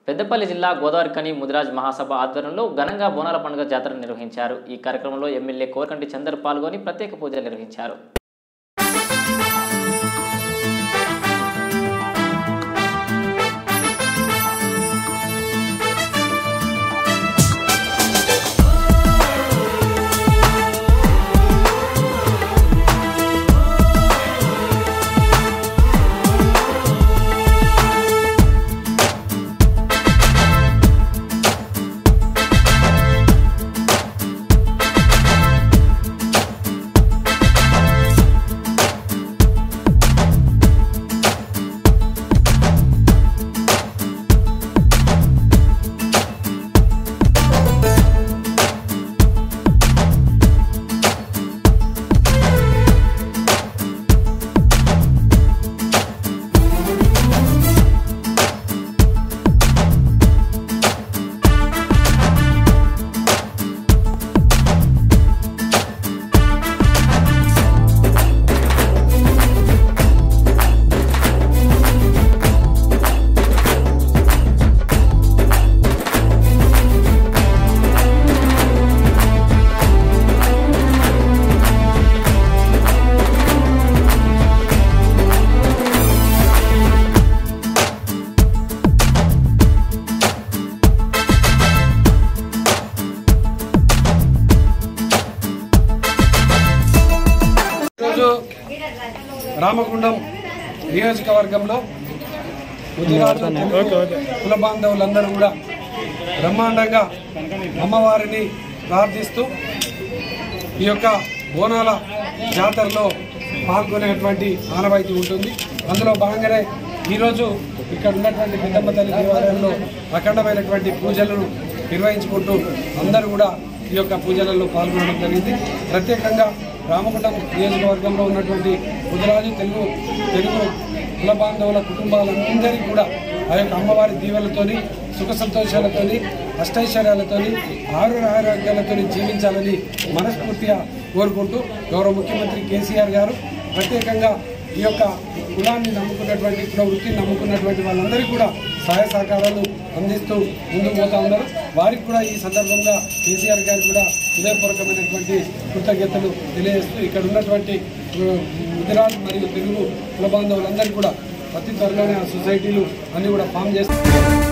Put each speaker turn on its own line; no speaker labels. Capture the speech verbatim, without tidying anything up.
పెద్దపల్లి జిల్లా గోదావరిఖని ముదిరాజ్ మహాసభ ఆధ్వర్యంలో ఘనంగా బోనాల పండుగ జాతర నిర్వహించారు। ఈ కార్యక్రమంలో ఎమ్మెల్యే కోరకంటి చందర్ పాల్గొని ప్రత్యేక పూజలు నిర్వహించారు।
రామగుండం నియోజకవర్గంలో ముదిరాజు కుల బాంధవులందరూ కూడా బ్రహ్మాండంగా అమ్మవారిని ప్రార్థిస్తూ ఈ యొక్క బోనాల జాతరలో పాల్గొనేటువంటి ఆనవాయితీ ఉంటుంది। అందులో భాగంగానే ఈరోజు ఇక్కడ ఉన్నటువంటి పెద్దమ్మ తల్లి దేవాలయంలో అఖండమైనటువంటి పూజలను నిర్వహించుకుంటూ అందరూ కూడా ఈ యొక్క పూజలలో పాల్గొనడం జరిగింది। ప్రత్యేకంగా రామగుండం నియోజకవర్గంలో ఉన్నటువంటి ముదిరాజు తెలుగు తెలుగు కుల బాంధవుల కుటుంబాలందరికీ కూడా ఆ యొక్క అమ్మవారి దీవెలతోని సుఖ సంతోషాలతోని అష్టైశ్వర్యాలతోని ఆరోగ్య ఆరోగ్యాలతోని జీవించాలని మనస్ఫూర్తిగా కోరుకుంటూ గౌరవ ముఖ్యమంత్రి కేసీఆర్ గారు ప్రత్యేకంగా ఈ యొక్క కులాన్ని నమ్ముకున్నటువంటి కుల వృత్తిని నమ్ముకున్నటువంటి వాళ్ళందరికీ కూడా సహాయ సహకారాలు అందిస్తూ ముందుకు పోతా ఉన్నారు। వారికి కూడా ఈ సందర్భంగా కేసీఆర్ గారికి కూడా హృదయపూర్వకమైనటువంటి కృతజ్ఞతలు తెలియజేస్తూ ఇక్కడ ఉన్నటువంటి ముదిరాజు మరియు తెలుగు కుల బాంధవులందరికీ కూడా అతి త్వరలోనే ఆ సొసైటీలు అన్నీ కూడా ఫామ్ చేస్తారు।